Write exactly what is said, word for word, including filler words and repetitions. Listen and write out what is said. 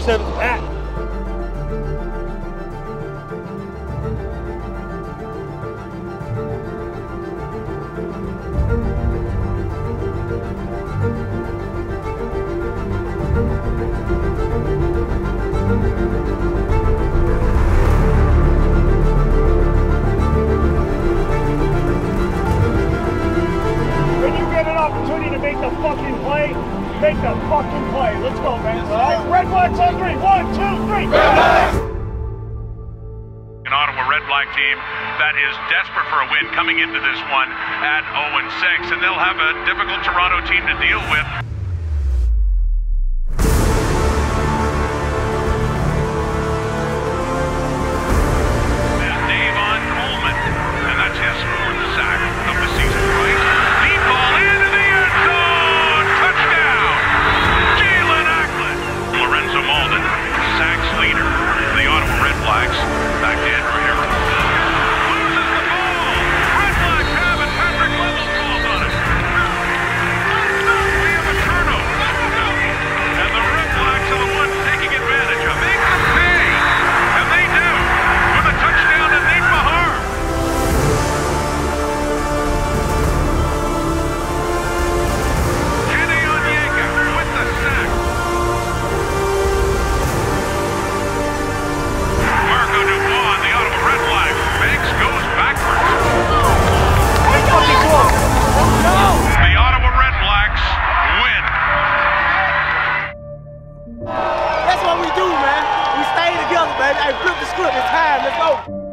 set us back. Opportunity to make the fucking play, make the fucking play. Let's go, man. All right, Red Blacks on three. One, two, three. Red Blacks! An Ottawa Red Black team that is desperate for a win coming into this one at oh and six, and they'll have a difficult Toronto team to deal with. And Davon Coleman, and that's his fourth sack of the season, right? Deep ball into the end zone! Touchdown! Jalen Acklin! Lorenzo Malden, sacks leader for the Ottawa Red Blacks. Back to Andrew Harris. Loses the ball! Red Blacks have it! Patrick Lovell falls on it! We have a turnover! And the Red Blacks are the ones taking advantage of it. Make them pay! And they do! With a touchdown to Nate Mahar! Kenny Onyeka with the sack. Marco Dubois, the Ottawa Red Blacks. Banks goes backwards. The Ottawa Red Blacks win. That's what we do, man. We stay together, baby. Hey, flip the script. It's time. Let's go.